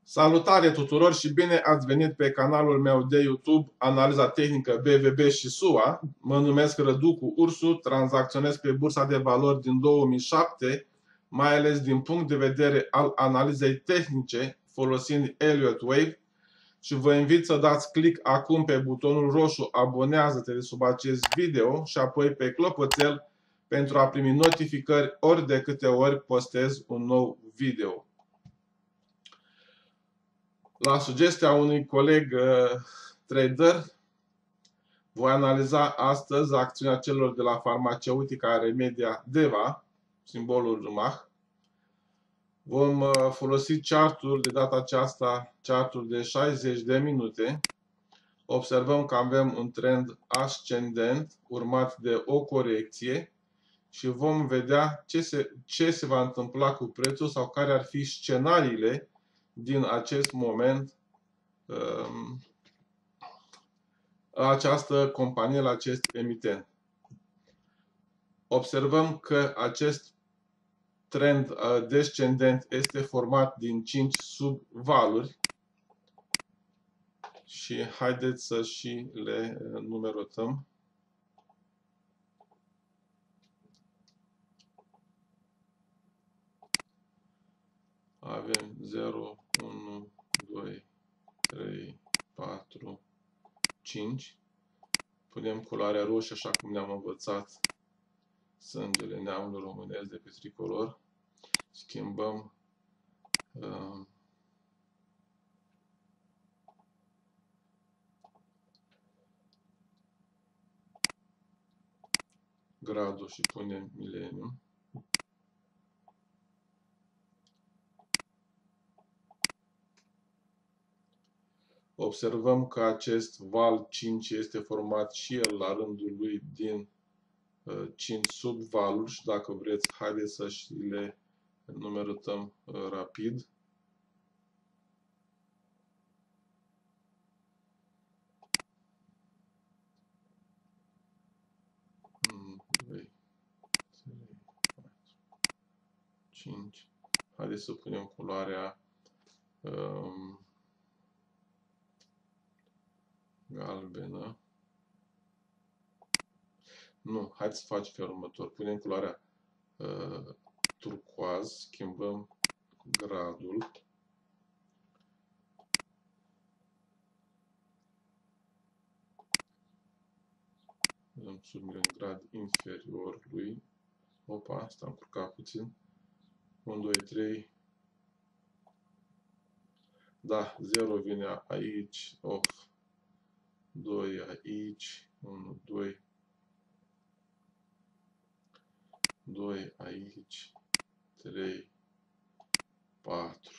Salutare tuturor și bine ați venit pe canalul meu de YouTube Analiza Tehnică BVB și SUA. Mă numesc Răducu Ursu, tranzacționez pe bursa de valori din 2007, mai ales din punct de vedere al analizei tehnice folosind Elliott Wave, și vă invit să dați click acum pe butonul roșu abonează-te de sub acest video și apoi pe clopoțel pentru a primi notificări ori de câte ori postez un nou video. La sugestia unui coleg trader, voi analiza astăzi acțiunea celor de la farmaceutica Remedia Deva, simbolul RMAH. Vom folosi chartul, de data aceasta, chartul de 60 de minute. Observăm că avem un trend ascendent urmat de o corecție și vom vedea ce se va întâmpla cu prețul sau care ar fi scenariile din acest moment la această companie, la acest emitent. Observăm că acest trend descendent este format din 5 subvaluri și haideți să și le numerotăm. Avem 0, 1, 2, 3, 4, 5. Punem culoarea roșie, așa cum ne-am învățat, sângele neamului românesc de pe tricolor. Schimbăm gradul și punem mileniu. Observăm că acest val 5 este format și el la rândul lui din 5 subvaluri și dacă vreți, haideți să și le numerotăm rapid. Haideți să punem culoarea galbenă. Nu, haideți să facem felul următor. Punem culoarea turcoaz, schimbăm gradul. Dăm sub un grad inferior lui. Opa, asta am curcat puțin. 1, 2, 3. Da, 0 vine aici, off. 2 aici, 1, 2. 2 aici, 3, 4,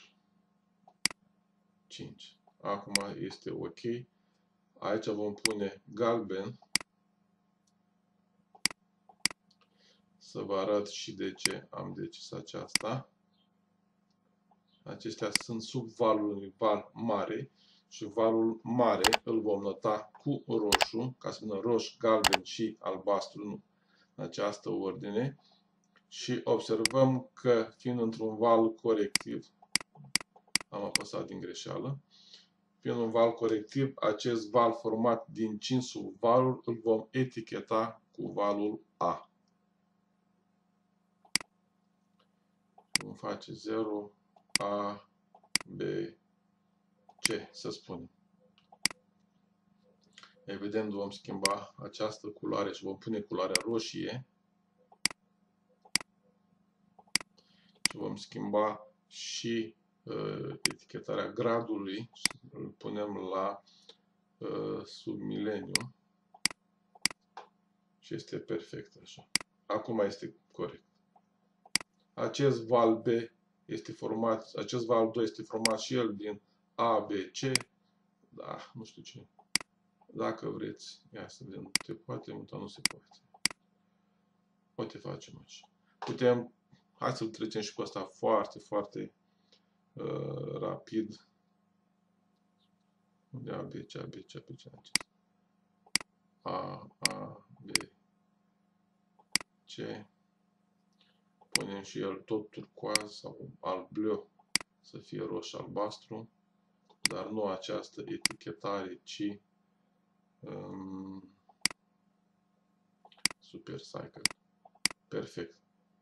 5. Acum este ok. Aici vom pune galben. Să vă arăt și de ce am decis aceasta. Acestea sunt sub valul unui val mare și valul mare îl vom nota cu roșu, ca să vină roșu, galben și albastru, nu în această ordine. Și observăm că, fiind într-un val corectiv, am apăsat din greșeală, fiind un val corectiv, acest val format din 5 subvaluri îl vom eticheta cu valul A. Vom face 0, A, B, C, să spunem. Evident, vom schimba această culoare și vom pune culoarea roșie. Și vom schimba și etichetarea gradului și îl punem la sub mileniu. Și este perfect așa. Acum este corect. Acest val B este format, acest val 2 este format și el din A, B, C. Da, nu știu ce. Dacă vreți, ia să vedem, te poate muta, nu se poate. Poate facem așa. Putem, hai să-l trecem și pe ăsta foarte, foarte rapid. Unde A, B, C, A, B, C, A, B, C, A, B, C. Punem și el tot turcoaz sau alb bleu, să fie roșu albastru. dar nu această etichetare, ci Supercycle. Perfect.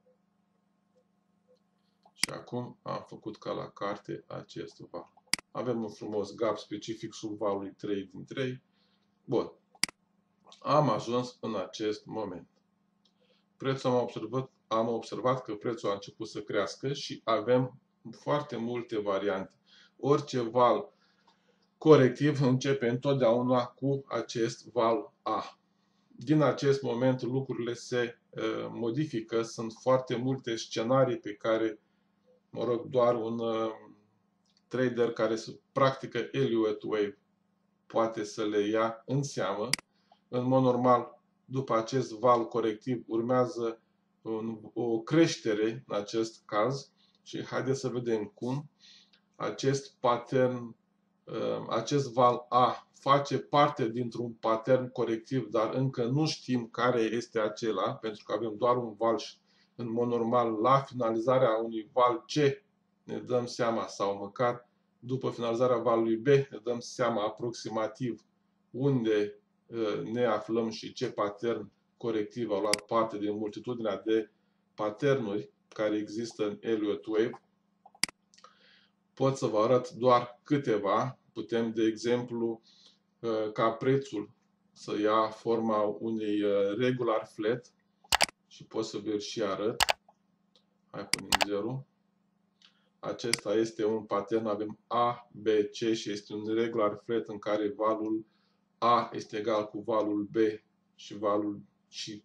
Și acum am făcut ca la carte acest val. Avem un frumos gap specific sub valului 3 din 3. Bun. Am ajuns în acest moment. Prețul am observat că prețul a început să crească și avem foarte multe variante. Orice val corectiv începe întotdeauna cu acest val A. Din acest moment lucrurile se modifică. Sunt foarte multe scenarii pe care, mă rog, doar un trader care se practică Elliott Wave poate să le ia în seamă. În mod normal, după acest val corectiv urmează o creștere în acest caz și haideți să vedem cum acest pattern, acest val A face parte dintr-un pattern corectiv, dar încă nu știm care este acela, pentru că avem doar un val și în mod normal la finalizarea unui val C ne dăm seama, sau măcar după finalizarea valului B ne dăm seama aproximativ unde ne aflăm și ce pattern corectiv a luat parte din multitudinea de patternuri care există în Elliott Wave. Pot să vă arăt doar câteva. Putem, de exemplu, ca prețul să ia forma unei regular flat și pot să vă și arăt. Hai, punem 0. Acesta este un pattern, avem A, B, C și este un regular flat în care valul A este egal cu valul B și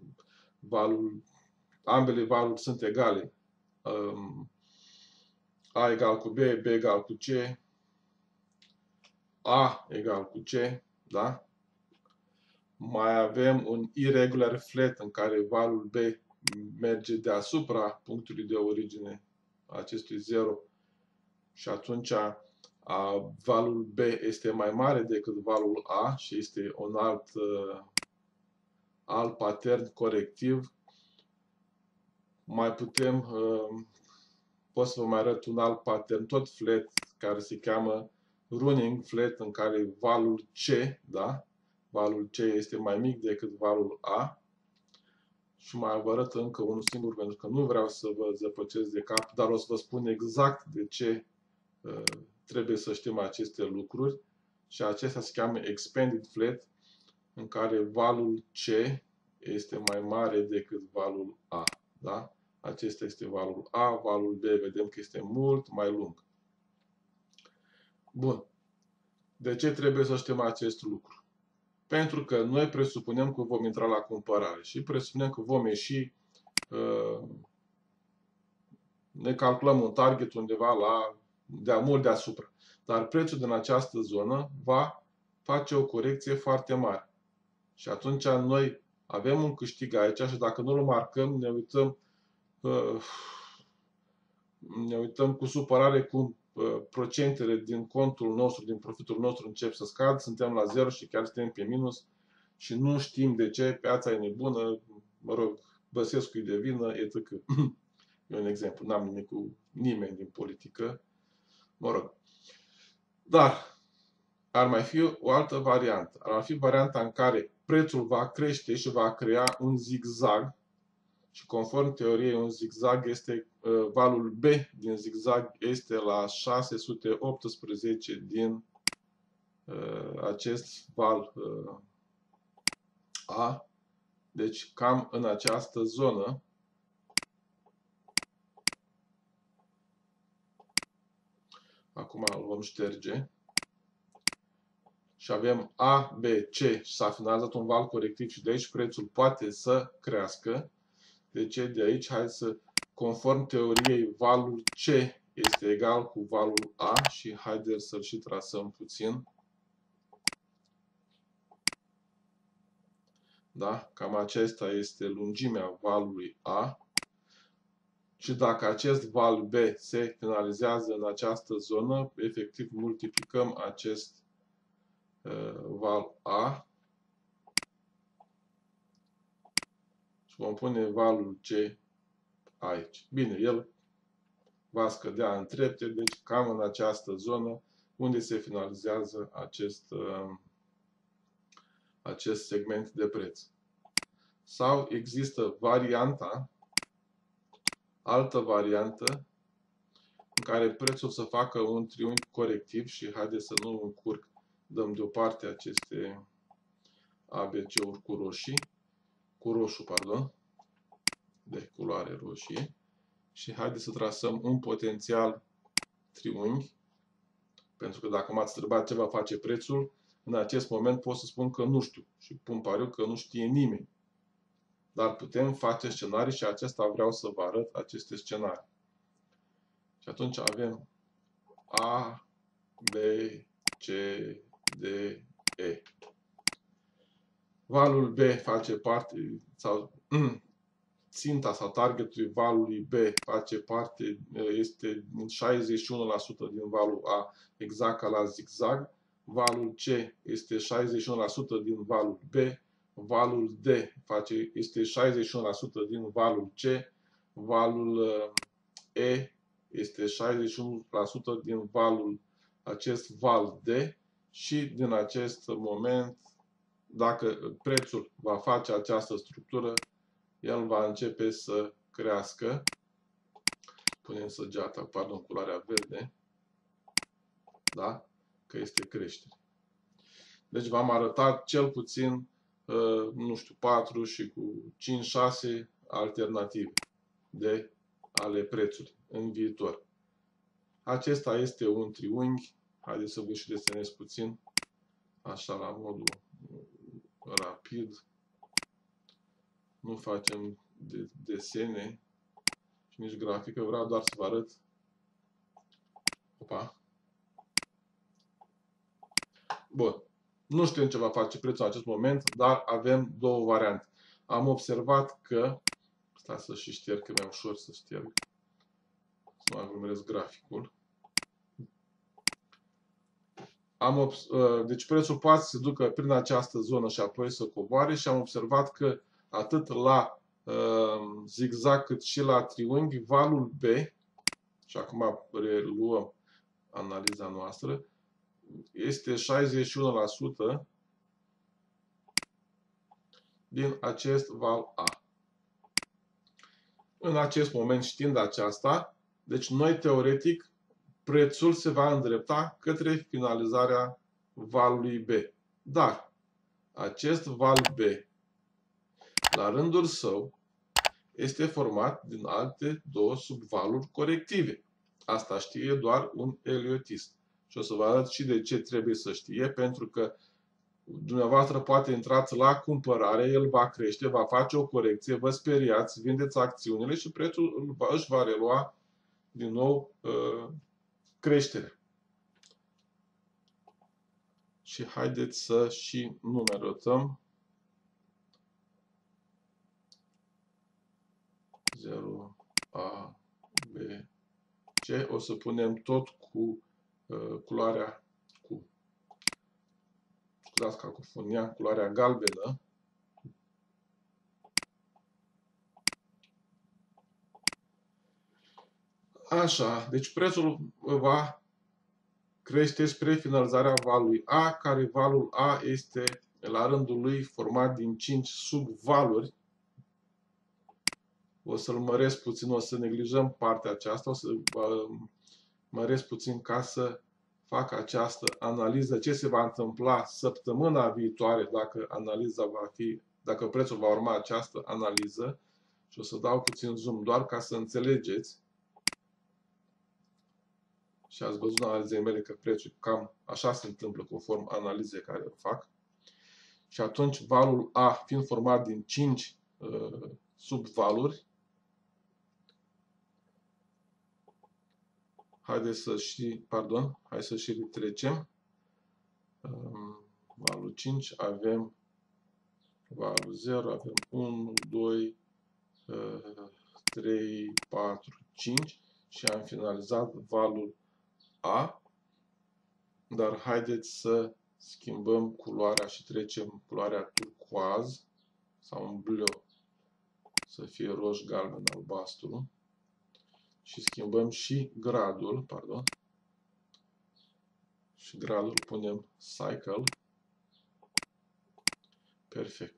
ambele valuri sunt egale. A egal cu B, B egal cu C, A egal cu C, da? Mai avem un irregular flat în care valul B merge deasupra punctului de origine a acestui 0 și atunci valul B este mai mare decât valul A și este un alt pattern corectiv. Mai putem, pot să vă mai arăt un alt pattern, tot flat, care se cheamă running flat, în care valul C, da? Valul C este mai mic decât valul A. Și mai vă arăt încă unul singur, pentru că nu vreau să vă zăpăcesc de cap, dar o să vă spun exact de ce trebuie să știm aceste lucruri. Și acesta se cheamă expanded flat, în care valul C este mai mare decât valul A. Da? Acesta este valul A, valul B vedem că este mult mai lung. Bun. De ce trebuie să știm acest lucru? Pentru că noi presupunem că vom intra la cumpărare și presupunem că vom ieși, ne calculăm un target undeva mult deasupra. Dar prețul din această zonă va face o corecție foarte mare. Și atunci noi avem un câștig aici și dacă nu-l marcăm, ne uităm cu supărare cum procentele din contul nostru, din profitul nostru încep să scad, suntem la 0 și chiar suntem pe minus și nu știm de ce, piața e nebună, mă rog, Băsescu e de vină, etc. E un exemplu, n-am nimic cu nimeni din politică, mă rog. Dar ar mai fi o altă variantă. Ar fi varianta în care prețul va crește și va crea un zigzag și conform teoriei un zigzag este valul B din zigzag este la 618 din acest val A. Deci cam în această zonă. Acum îl vom șterge. Și avem A, B, C și s-a finalizat un val corectiv și de aici prețul poate să crească. De ce? De aici, hai să, conform teoriei, valul C este egal cu valul A și haideți să-l și trasăm puțin. Da? Cam acesta este lungimea valului A. Și dacă acest val B se finalizează în această zonă, efectiv multiplicăm acest val A și vom pune valul C aici. Bine, el va scădea în trepte, deci cam în această zonă unde se finalizează acest segment de preț. Sau există altă variantă, în care prețul să facă un triunghi corectiv și haideți să nu încurc, dăm deoparte aceste ABC-uri cu roșu, de culoare roșie, și haideți să trasăm un potențial triunghi, pentru că dacă m-ați întrebat ce va face prețul, în acest moment pot să spun că nu știu și pun pariu că nu știe nimeni. Dar putem face scenarii și acesta vreau să vă arăt, aceste scenarii. Și atunci avem A, B, C, D, E. Valul B face parte, sau ținta sau targetul valului B face parte, este 61% din valul A, exact ca la zigzag. Valul C este 61% din valul B. Valul D este 61% din valul C. Valul E este 61% din acest val D. Și din acest moment, dacă prețul va face această structură, el va începe să crească. Punem săgeata, culoarea verde, da? Că este creștere. Deci v-am arătat cel puțin, nu știu, 4 și cu 5-6 alternative ale prețului în viitor. Acesta este un triunghi. Haideți să vă și desenez puțin, așa la modul rapid. Nu facem desene și nici grafică, vreau doar să vă arăt. Opa. Bun. Nu știm ce va face prețul în acest moment, dar avem două variante. Am observat că, stai să și șterg, că mi-e ușor să șterg, să nu aglomerez graficul. Deci prețul poate să se ducă prin această zonă și apoi să coboare și am observat că atât la zigzag cât și la triunghi, valul B, și acum reluăm analiza noastră, este 61% din acest val A. În acest moment, știind aceasta, deci noi teoretic prețul se va îndrepta către finalizarea valului B. Dar acest val B, la rândul său, este format din alte două subvaluri corective. Asta știe doar un eliotist. Și o să vă arăt și de ce trebuie să știe, pentru că dumneavoastră poate intrați la cumpărare, el va crește, va face o corecție, vă speriați, vindeți acțiunile și prețul își va relua din nou creșterea. Și haideți să și numerotăm. 0, A, B, C. O să punem tot cu culoarea, scuzați cacofonia, culoarea galbenă. Așa, deci prețul va crește spre finalizarea valului A, care valul A este la rândul lui format din 5 subvaluri. O să-l măresc puțin, o să neglijăm partea aceasta, o să măresc puțin ca să fac această analiză. Ce se va întâmpla săptămâna viitoare dacă prețul va urma această analiză. Și o să dau puțin zoom doar ca să înțelegeți. Și ați văzut în analizele mele că prețul cam așa se întâmplă conform analizei care o fac. Și atunci valul A, fiind format din 5 subvaluri, hai să și retrecem. Valul 5 avem valul 0, avem 1, 2, 3, 4, 5 și am finalizat valul A. Dar haideți să schimbăm culoarea și trecem culoarea turcoaz sau un bleu, să fie roș, galben, albastru. Și schimbăm și gradul, Și gradul punem cycle. Perfect.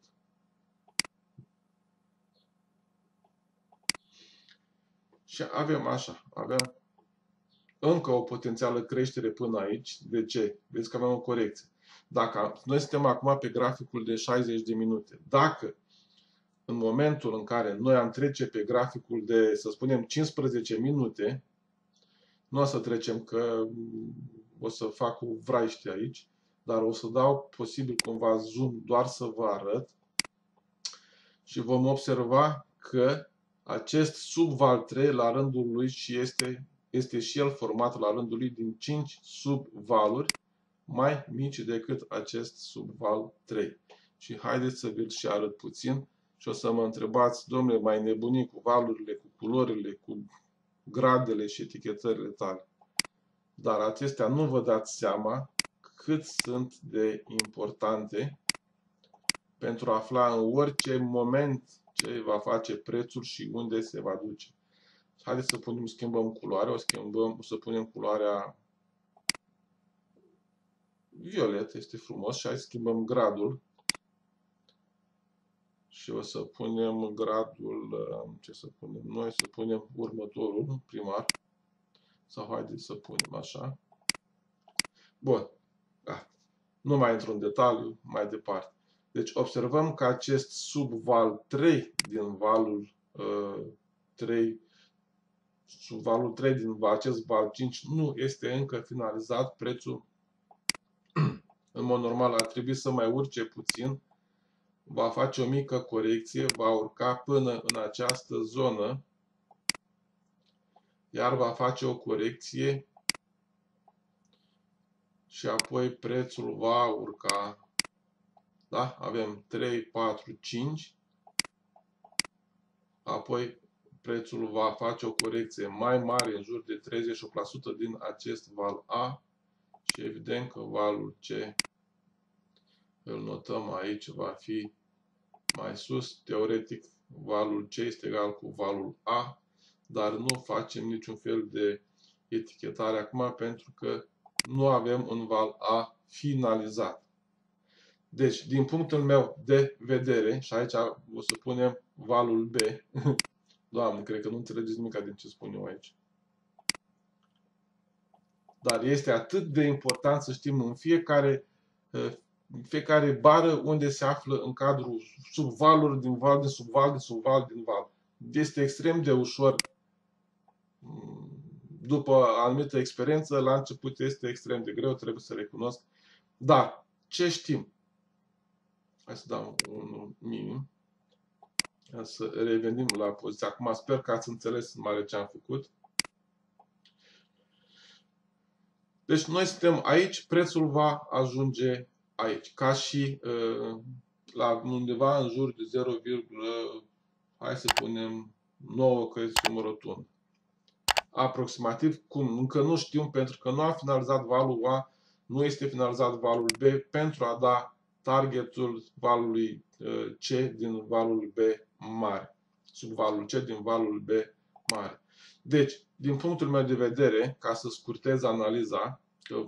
Și avem așa, avem încă o potențială creștere până aici. De ce? Vezi că avem o corecție. Dacă noi suntem acum pe graficul de 60 de minute, dacă în momentul în care noi am trece pe graficul de, să spunem, 15 minute, nu o să trecem că o să fac o vraiște aici, dar o să dau posibil cumva zoom doar să vă arăt și vom observa că acest subval 3 la rândul lui și este și el format la rândul lui din 5 subvaluri mai mici decât acest subval 3. Și haideți să vi-l și arăt puțin și o să mă întrebați, domnule, mai nebunii cu valurile, cu culorile, cu gradele și etichetările tale. Dar acestea nu vă dați seama cât sunt de importante pentru a afla în orice moment ce va face prețul și unde se va duce. Haideți să schimbăm culoarea, o să punem culoarea violet, este frumos, și hai să schimbăm gradul. Și o să punem gradul, ce să punem noi, să punem următorul, primar. Sau haideți să punem așa. Bun, da. Nu mai intru în detaliu, mai departe. Deci observăm că acest subval 3 din valul 3, subvalul 3 din acest val 5 nu este încă finalizat. Prețul în mod normal ar trebui să mai urce puțin, va face o mică corecție, va urca până în această zonă, iar va face o corecție și apoi prețul va urca. Da? Avem 3, 4, 5. Apoi prețul va face o corecție mai mare, în jur de 38% din acest val A. Și evident că valul C, îl notăm aici, va fi mai sus. Teoretic, valul C este egal cu valul A, dar nu facem niciun fel de etichetare acum pentru că nu avem un val A finalizat. Deci, din punctul meu de vedere, și aici o să punem valul B. Doamne, cred că nu înțelegeți nimic din ce spun eu aici. Dar este atât de important să știm în fiecare bară unde se află în cadrul subvaluri din val, din subval, din subval, din val. Este extrem de ușor. După anumită experiență, la început este extrem de greu, trebuie să recunosc. Dar, ce știm? Hai să dau un minim. Să revenim la poziție. Acum sper că ați înțeles în mare ce am făcut. Deci noi suntem aici, prețul va ajunge aici. Ca și la undeva în jur de 0, hai să punem 9, că este număr rotund. Aproximativ, cum? Încă nu știm, pentru că nu a finalizat valul A, nu este finalizat valul B pentru a da targetul valului C din valul B mare. Subvalul C din valul B mare. Deci, din punctul meu de vedere, ca să scurtez analiza, că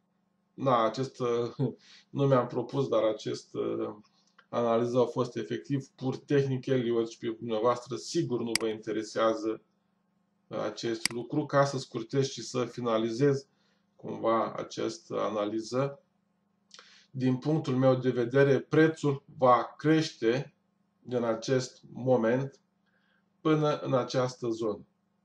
nu mi-am propus, dar acest analiză a fost efectiv pur tehnic, Eliot, și pe dumneavoastră sigur nu vă interesează acest lucru. Ca să scurtez și să finalizez cumva această analiză, din punctul meu de vedere, prețul va crește din acest moment până în această zonă.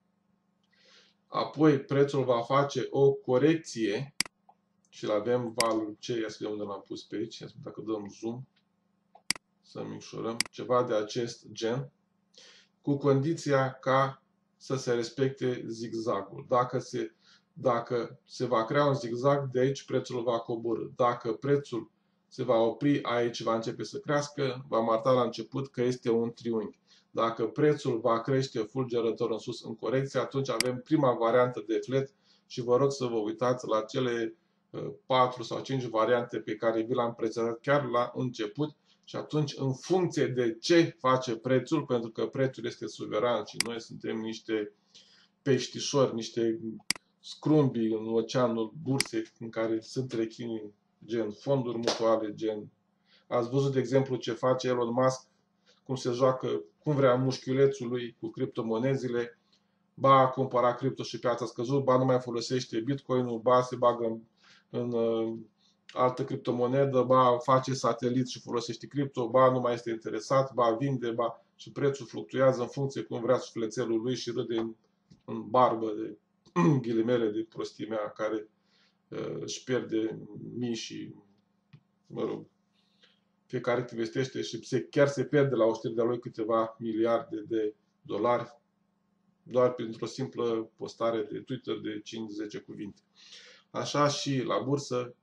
Apoi prețul va face o corecție și avem valul C, ia să vedem unde l-am pus pe aici, dacă dăm zoom, să micșorăm, ceva de acest gen, cu condiția ca să se respecte zigzagul. Dacă se va crea un zigzag, de aici prețul va coborî. Dacă prețul se va opri aici, va începe să crească, va marca la început că este un triunghi. Dacă prețul va crește fulgerător în sus în corecție, atunci avem prima variantă de flat și vă rog să vă uitați la cele 4 sau 5 variante pe care vi le-am prezentat chiar la început și atunci, în funcție de ce face prețul, pentru că prețul este suveran și noi suntem niște peștișori, niște scrumbii în oceanul bursei în care sunt rechinii, gen fonduri mutuale, gen... Ați văzut, de exemplu, ce face Elon Musk, cum se joacă, cum vrea mușchiulețul lui cu criptomonezile, ba a cumpărat cripto și piața a scăzut, ba nu mai folosește Bitcoin-ul, ba se bagă în altă criptomonedă, ba face satelit și folosește cripto, ba nu mai este interesat, ba vinde, ba și prețul fluctuează în funcție cum vrea sufletelul lui și râde în barbă de ghilimele de prostimea care își pierde mii și, mă rog, fiecare investește și chiar se pierde la o știre de-a lui câteva miliarde de dolari doar printr-o simplă postare de Twitter de 5-10 cuvinte. Așa și la bursă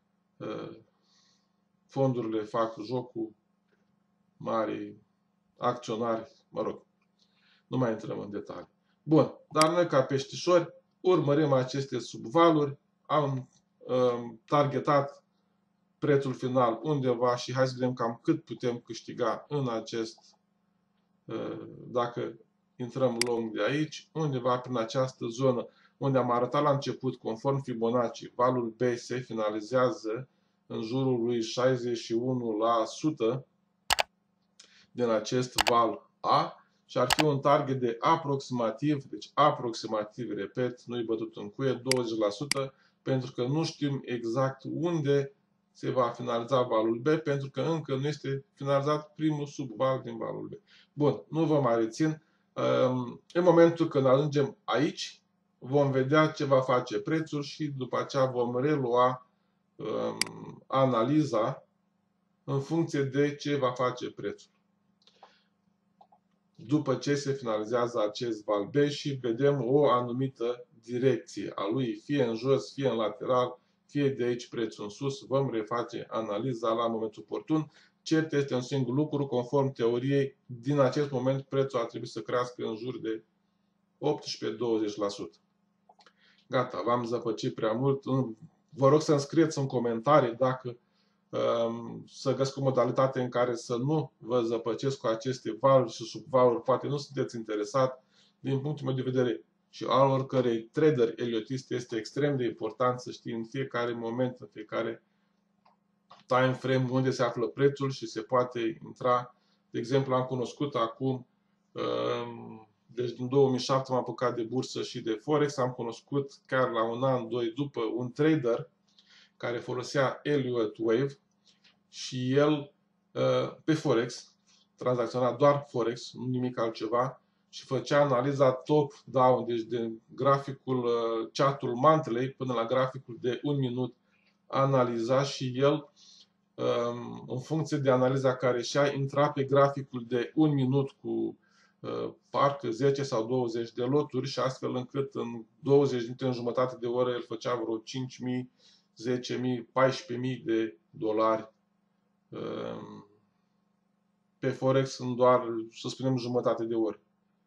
fondurile fac jocul, mari acționari, mă rog, nu mai intrăm în detalii. Bun, dar noi ca peștișori urmărim aceste subvaluri, am targetat prețul final undeva și hai să vedem cam cât putem câștiga în acest, dacă intrăm long de aici, undeva prin această zonă unde am arătat la început, conform Fibonacci, valul B se finalizează în jurul lui 61% din acest val A și ar fi un target de aproximativ, deci aproximativ, repet, nu-i bătut în cuie, 20%, pentru că nu știm exact unde se va finaliza valul B, pentru că încă nu este finalizat primul subval din valul B. Bun, nu vă mai rețin. În momentul când ajungem aici, vom vedea ce va face prețul și după aceea vom relua analiza în funcție de ce va face prețul. După ce se finalizează acest val B și vedem o anumită direcție a lui, fie în jos, fie în lateral, fie de aici prețul în sus, vom reface analiza la momentul oportun. Cert este un singur lucru, conform teoriei, din acest moment prețul ar trebui să crească în jur de 18-20%. Gata, v-am zăpăcit prea mult. Vă rog să-mi scrieți în comentarii dacă să găsesc o modalitate în care să nu vă zăpăcesc cu aceste valuri și subvaluri. Poate nu sunteți interesat. Din punctul meu de vedere și al oricărei trader eliotist este extrem de important să știi în fiecare moment, în fiecare time frame unde se află prețul și se poate intra. De exemplu, am cunoscut acum, deci din 2007 m-am apucat de bursă și de Forex, am cunoscut chiar la un an, doi după, un trader care folosea Elliott Wave și el pe Forex tranzacționa doar Forex, nu nimic altceva, și făcea analiza top-down, deci de graficul chatul mantelei până la graficul de 1 minut analiza și el în funcție de analiza care și-a intrat pe graficul de 1 minut cu parcă 10 sau 20 de loturi și astfel încât în 20 minute, în jumătate de oră, el făcea vreo 5.000, 10.000, 14.000 de dolari pe Forex în doar, să spunem, jumătate de oră.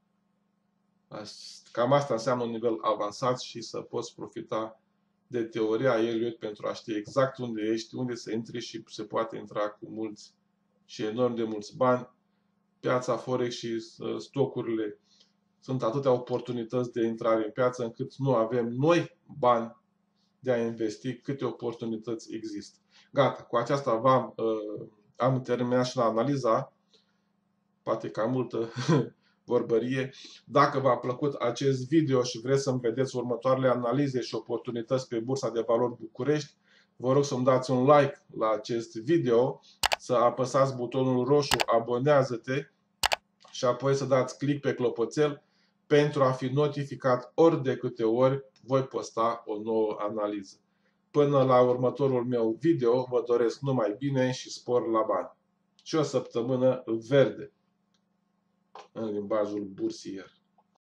Cam asta înseamnă un nivel avansat și să poți profita de teoria Elliott pentru a ști exact unde ești, unde să intri și se poate intra cu mulți și enorm de mulți bani. Piața Forex și stocurile sunt atâtea oportunități de intrare în piață încât nu avem noi bani de a investi câte oportunități există. Gata, cu aceasta am terminat și la analiza, poate cam multă vorbărie. Dacă v-a plăcut acest video și vreți să-mi vedeți următoarele analize și oportunități pe Bursa de Valori București, vă rog să-mi dați un like la acest video, să apăsați butonul roșu abonează-te și apoi să dați click pe clopoțel pentru a fi notificat ori de câte ori voi posta o nouă analiză. Până la următorul meu video, vă doresc numai bine și spor la bani. Și o săptămână verde în limbajul bursier.